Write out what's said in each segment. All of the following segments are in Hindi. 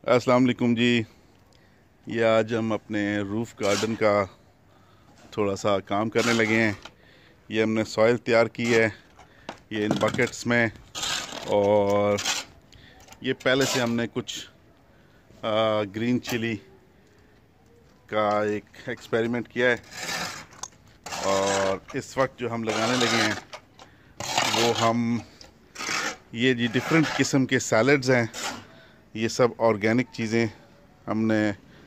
अस्सलाम वालेकुम जी। ये आज हम अपने रूफ़ गार्डन का थोड़ा सा काम करने लगे हैं। ये हमने सॉइल तैयार की है, ये इन बकेट्स में। और ये पहले से हमने कुछ ग्रीन चिली का एक एक्सपेरिमेंट किया है। और इस वक्त जो हम लगाने लगे हैं वो हम ये जी डिफरेंट किस्म के सैलड्स हैं। ये सब ऑर्गेनिक चीज़ें हमने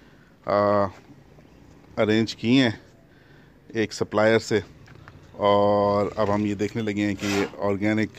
अरेंज की हैं एक सप्लायर से। और अब हम ये देखने लगे हैं कि ये organic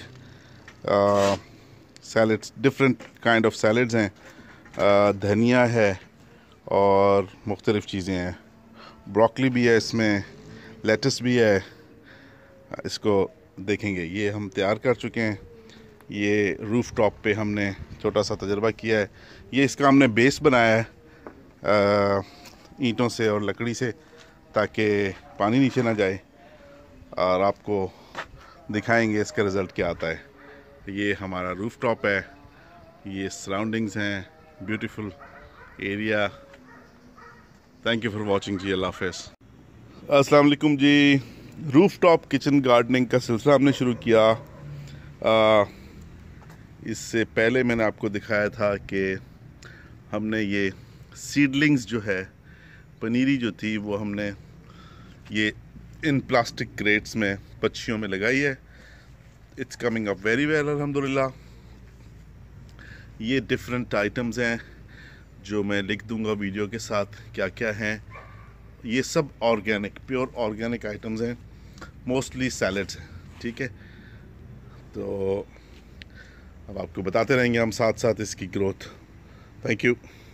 salads, different kind of salads हैं। धनिया है और मुख्तलिफ़ चीज़ें हैं। ब्रोकली भी है इसमें, लेटस भी है। इसको देखेंगे। ये हम तैयार कर चुके हैं। ये रूफ़ टॉप पे हमने छोटा सा तजर्बा किया है। ये इसका हमने बेस बनाया है ईंटों से और लकड़ी से, ताकि पानी नीचे ना जाए। और आपको दिखाएंगे इसका रिज़ल्ट क्या आता है। ये हमारा रूफ़ टॉप है, ये सराउंडिंग्स हैं, beautiful area. Thank you for watching जी। अल्लाह हाफ़िज़। अस्सलाम वालेकुम जी। रूफ़ टॉप किचन गार्डनिंग का सिलसिला हमने शुरू किया। इससे पहले मैंने आपको दिखाया था कि हमने ये सीडलिंग्स जो है, पनीरी जो थी, वो हमने ये इन प्लास्टिक क्रेट्स में पच्छियों में लगाई है। It's coming up very well अल्हम्दुलिल्लाह। ये डिफरेंट आइटम्स हैं जो मैं लिख दूंगा वीडियो के साथ क्या क्या हैं। ये सब ऑर्गेनिक, प्योर ऑर्गेनिक आइटम्स हैं, मोस्टली सैलड्स हैं। ठीक है, तो अब आपको बताते रहेंगे हम साथ साथ इसकी ग्रोथ। Thank you.